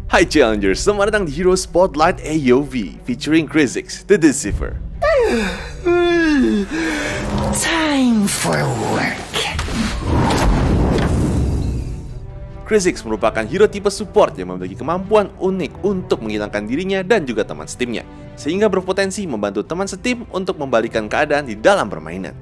Hi Challengers, selamat datang di Hero Spotlight AOV featuring Krizix, the Deceiver. Time for work. Krizix merupakan hero tipe support yang memiliki kemampuan unik untuk menghilangkan dirinya dan juga teman setimnya, sehingga berpotensi membantu teman setim untuk membalikan keadaan di dalam permainan.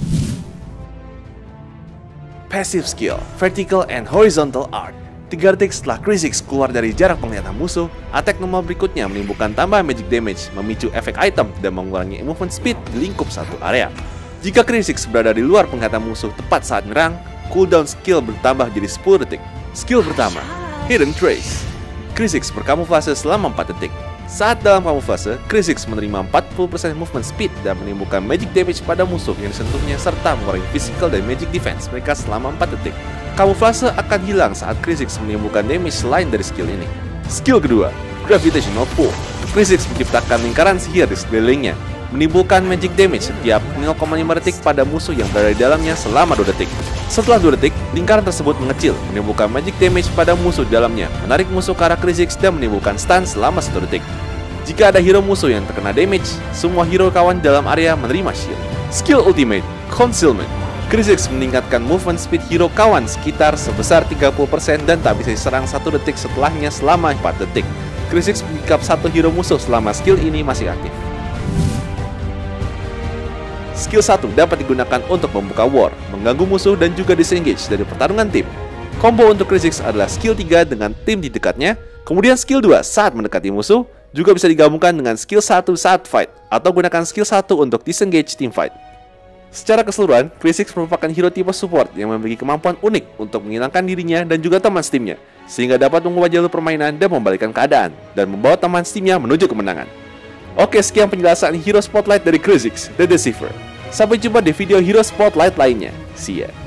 Passive skill, vertical and horizontal arc. 3 detik setelah Krizix keluar dari jarak penglihatan musuh, attack normal berikutnya menimbulkan tambahan magic damage, memicu efek item, dan mengurangi movement speed di lingkup satu area. Jika Krizix berada di luar penglihatan musuh tepat saat menyerang, cooldown skill bertambah jadi 10 detik. Skill pertama, Hidden Trace. Krizix berkamuflase selama 4 detik. Saat dalam kamuflase, Krizix menerima 40% movement speed dan menimbulkan magic damage pada musuh yang disentuhnya serta mengurangi physical dan magic defense mereka selama 4 detik. Kamuflase akan hilang saat Krizix menimbulkan damage selain dari skill ini. Skill kedua, Gravitational Pull. Krizix menciptakan lingkaran sihir di sekelilingnya, menimbulkan magic damage setiap 0,5 detik pada musuh yang berada di dalamnya selama 2 detik. Setelah 2 detik, lingkaran tersebut mengecil, menimbulkan magic damage pada musuh di dalamnya, menarik musuh ke arah Krizix dan menimbulkan stun selama 1 detik. Jika ada hero musuh yang terkena damage, semua hero kawan dalam area menerima shield. Skill ultimate, Concealment. Krizix meningkatkan movement speed hero kawan sekitar sebesar 30% dan tak bisa diserang 1 detik setelahnya selama 4 detik. Krizix mengikat 1 hero musuh selama skill ini masih aktif. Skill 1 dapat digunakan untuk membuka war, mengganggu musuh dan juga disengage dari pertarungan tim. Combo untuk Krizix adalah skill 3 dengan tim di dekatnya, kemudian skill 2 saat mendekati musuh, juga bisa digabungkan dengan skill 1 saat fight, atau gunakan skill 1 untuk disengage team fight. Secara keseluruhan, Krizix merupakan hero tipe support yang memiliki kemampuan unik untuk menghilangkan dirinya dan juga teman setimnya, sehingga dapat mengubah jalur permainan dan membalikan keadaan, dan membawa teman setimnya menuju kemenangan. Oke, sekian penjelasan Hero Spotlight dari Krizix, the Deceiver. Sampai jumpa di video Hero Spotlight lainnya. See ya.